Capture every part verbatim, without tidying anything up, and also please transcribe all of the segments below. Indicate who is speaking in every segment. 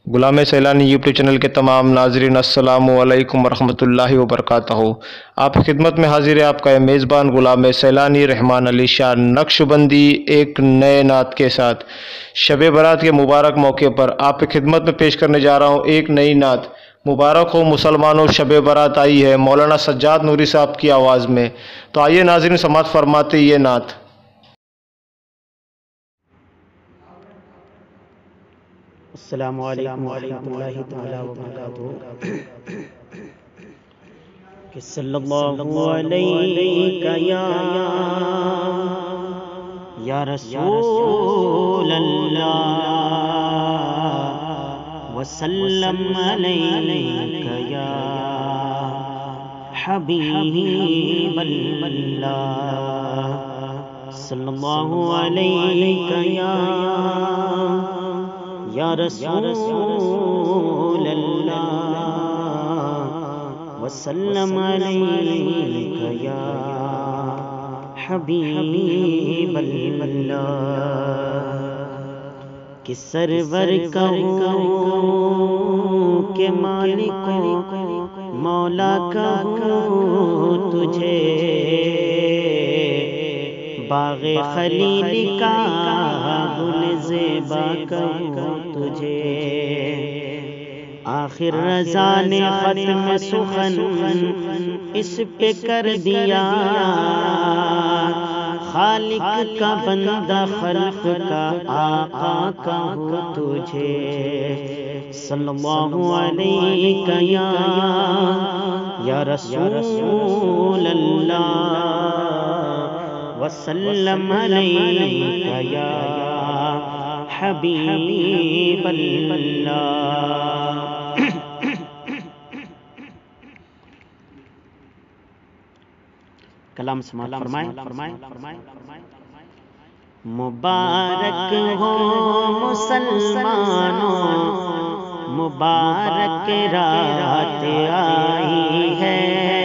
Speaker 1: Ghulam Saylani YouTube channel کے تمام ناظرین السلام علیکم ورحمۃ اللہ وبرکاتہ۔ آپ کی خدمت میں حاضر ہے آپ کا میزبان غلام سیلانی رحمان علی شاہ نقش بندی ایک نئے نعت کے ساتھ شب برات کے مبارک موقع پر آپ کی خدمت میں پیش کرنے جا رہا ہوں ایک نئی نعت۔ مبارک ہو مسلمانوں، شب برات آئی ہے، مولانا سجاد نوری صاحب کی آواز میں۔ تو آئیے ناظرین سماعت فرماتے یہ نعت۔
Speaker 2: السلام علیکم ورحمۃ اللہ تعالی وبرکاتہ۔ کہ صلی اللہ علیہ یا یا رسول اللہ وسلم علیک یا حبیب اللہ، صلی اللہ علیہ یا یا رسول اللہ وسلم علیک یا حبیب اللہ۔ کہ سرور کہوں کہ مالک مولا کہوں تجھے، باغ خلیل کا گل زیبا کہوں تجھے، آخر رضا نے ختم سخن اس پہ کر دیا، خالق کا بندہ خلق کا آقا کہوں تجھے، صلی اللہ علیہ یا یا رسول اللہ وسلم علیک یا حبیب اللہ۔ کلام سماعت فرمائیں۔ مبارک ہو مسلمانوں، مبارک رات آئی ہے،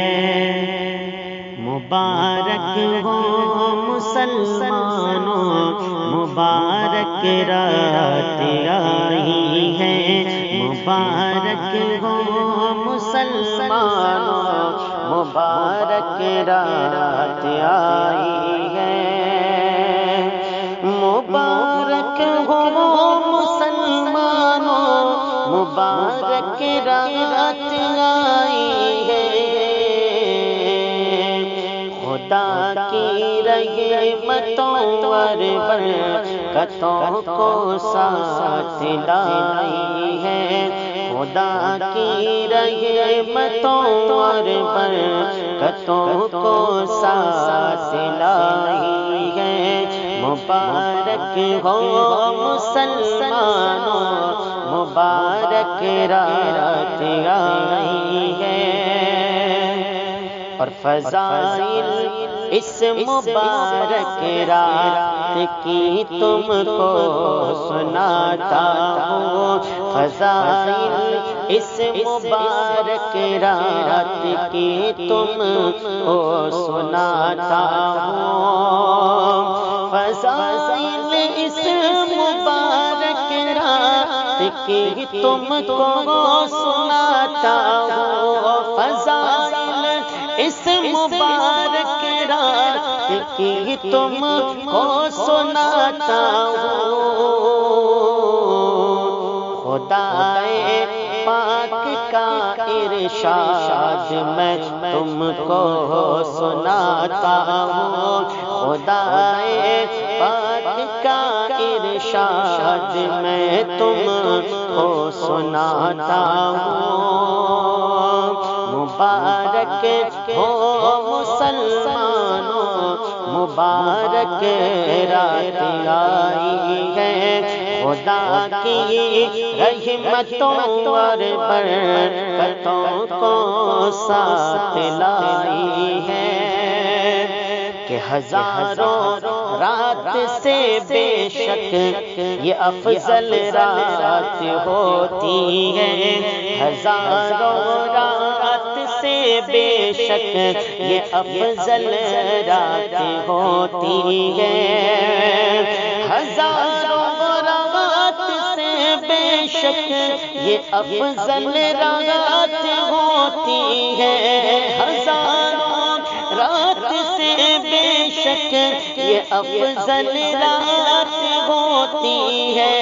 Speaker 2: مبارک ہو مسلمانوں، مبارک رات آئی ہے، مبارک ہو مسلمانوں، مبارک رات آئی ہے، مبارک ہو مسلمانوں، مبارک رات آئی ہے، خدا کی رحمتوں اور برکتوں کو ساتھ لائی ہے، خدا کی رحمتوں اور برکتوں کو ساتھ لائی ہے، مبارک ہو مسلمانوں، مبارک رات آئی ہے، اور فضائل اس مبارک رات کی تم کو سناتا ہوں، فضائل اس مبارک رات کی تم کو سناتا ہوں، فضائل اس مبارک رات کی تم کو سناتا ہوں، فضائل اس مبارک رات کی تم کو سناتا ہوں، خدائے پاک کا ارشاد میں تم کو سناتا ہوں، خدائے پاک کا ارشاد میں تم کو سناتا ہوں، مبارک ہو مسلمانوں، مبارک رات آئی ہے، خدا کی رحمتوں اور برکتوں کو ساتھ لائی ہے، کہ ہزاروں رات سے بے شک یہ افضل رات ہوتی ہے، ہزاروں رات سے بے شک یہ افضل رات ہوتی ہے، ہزاروں رات سے بے شک یہ افضل رات ہوتی ہے، ہزاروں رات سے بے شک یہ افضل رات ہوتی ہے۔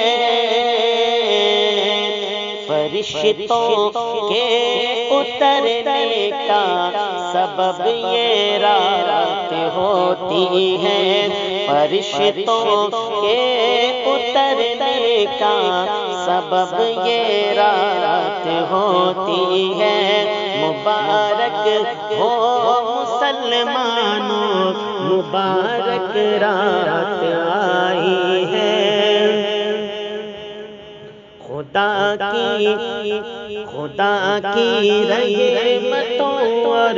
Speaker 2: فرشتوں کے اترنے کا سبب یہ رات ہوتی ہے، فرشتوں کے اترنے کا سبب یہ رات ہوتی ہے۔ مبارک ہو مسلمانوں، مبارک رات آئی ہے۔ خدا کی خدا کی رحمتوں اور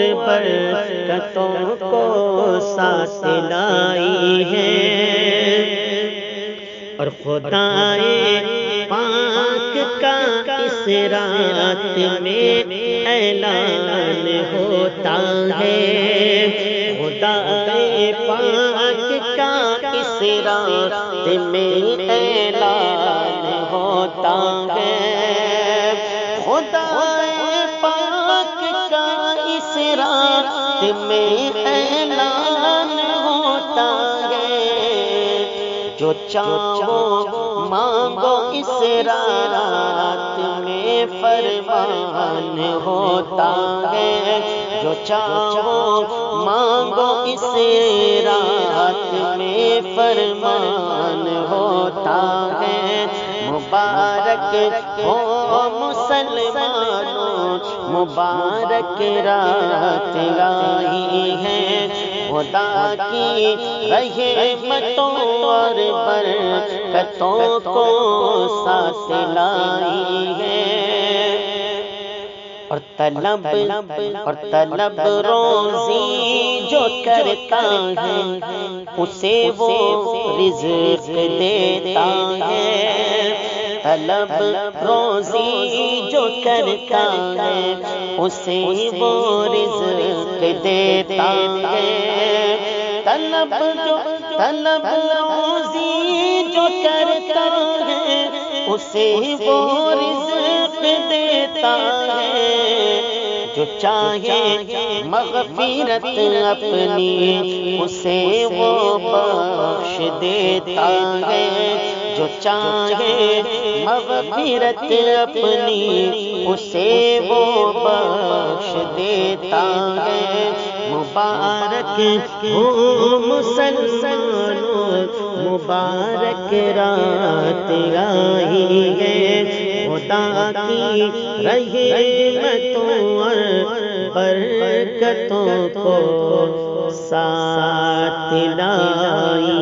Speaker 2: برکتوں کو ساتھ لائی ہے، اور خدائے پاک کا اس رات میں اعلان ہوتا ہے، خدائے پاک کا اس رات میں اعلان ہوتا ہے، خدائے پاک کا اس رات میں اعلان ہوتا ہے۔ جو چاہو مانگو اس رات میں فرمان ہوتا ہے، جو چاہو مانگو اس رات میں فرمان ہوتا ہے۔ مبارک ہو مسلمانوں، مبارک رات آئی ہے، خدا کی رحمتوں اور برکتوں کو ساتھ لائی ہے، اور طلب اور طلب روزی جو کرتا ہے اسے وہ رزق دیتا ہے، طلب روزی جو کرتا ہے اسے وہ رزق دیتا ہے، طلب جو طلب روزی جو کرتا ہے اسے وہ رزق دیتا ہے، جو چاہے مغفرت اپنی اسے وہ بخش دیتا ہے، جو چاہے مغفرت اپنی اسے وہ بخش دیتا ہے۔ مبارک ہو مسلمانوں، مبارک رات آئی ہے، خدا کی رحمتوں اور برکتوں کو ساتھ لائی